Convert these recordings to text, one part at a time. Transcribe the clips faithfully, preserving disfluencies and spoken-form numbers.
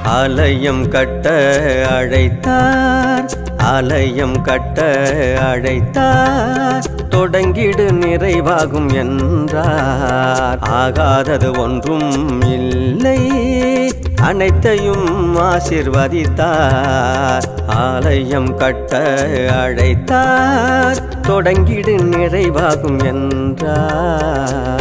ஆலயம் கட்ட அழைத்தார் ஆலயம் கட்ட அழைத்தார் தொடங்கிடு நிறைவாகும் என்றார் ஆகாதது ஒன்றும் இல்லை அனைத்தையும் ஆசீர்வதித்தார் ஆலயம் கட்ட அழைத்தார் தொடங்கிடு நிறைவாகும் என்றார்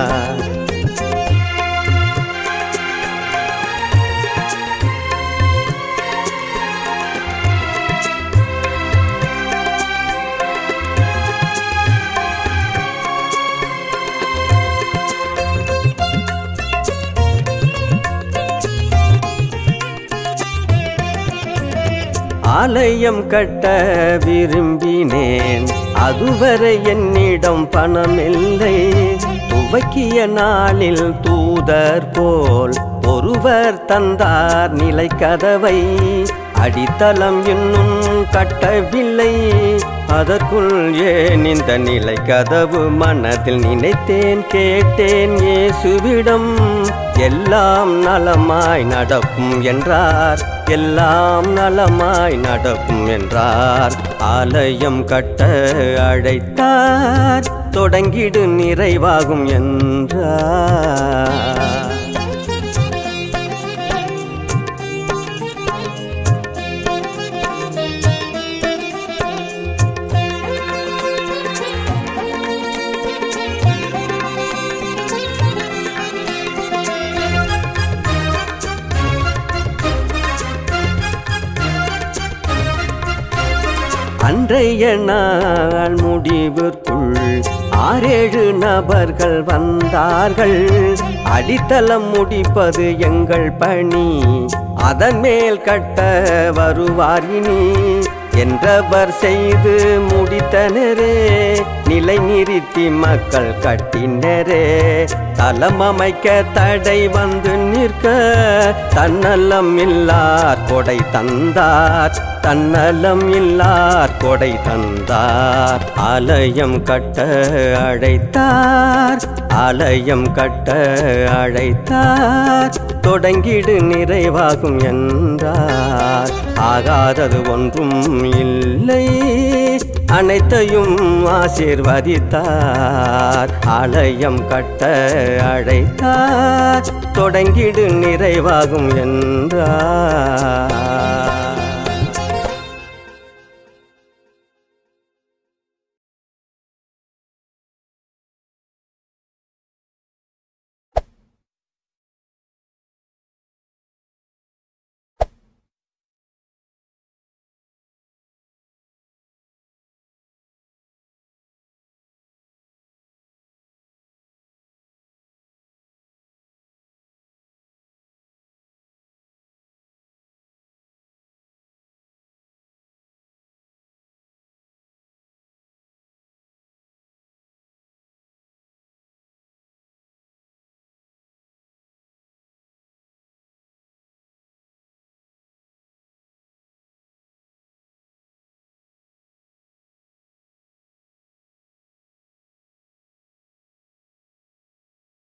ஆலயம் கட்ட விரும்பினேன் அதுவரை என்னிடம் பணமில்லை துவக்கிய நாளில் தூதர் போல் ஒருவர் தந்தார் நிலை கதவை அடித்தளம் இன்னும் கட்டவில்லை அதற்குள் ஏன் இந்த நிலை கதவு மனதில் நினைத்தேன் கேட்டேன் இயேசுவிடம் எல்லாம் நலமாய் நடக்கும் என்றார் எல்லாம் நலமாய் நடக்கும் என்றார் ஆலயம் கட்ட அழைத்தார் தொடங்கிடு நிறைவாகும் என்றார் அன்றைய நாள் முடிவிற்குள் ஆறேழு நபர்கள் வந்தார்கள் அடித்தளம் முடிப்பது எங்கள் பணி அதன் மேல் கட்ட வருவார் இனி என்றவர் செய்து முடித்தனரே நிலை நிறுத்தி மக்கள் கட்டினரே தலம் அமைக்க தடை வந்து நிற்க தன்னலம் இல்லார் கொடை தந்தார் தன்னலம் இல்லார் கொடை தந்தார் ஆலயம் கட்ட அழைத்தார் ஆலயம் கட்ட அழைத்தார் தொடங்கிடு நிறைவாகும் என்றார் ஆகாதது ஒன்றும் இல்லை அனைத்தையும் ஆசீர்வதித்தார் ஆலயம் கட்ட அழைத்தார் தொடங்கிடு நிறைவாகும் என்றார்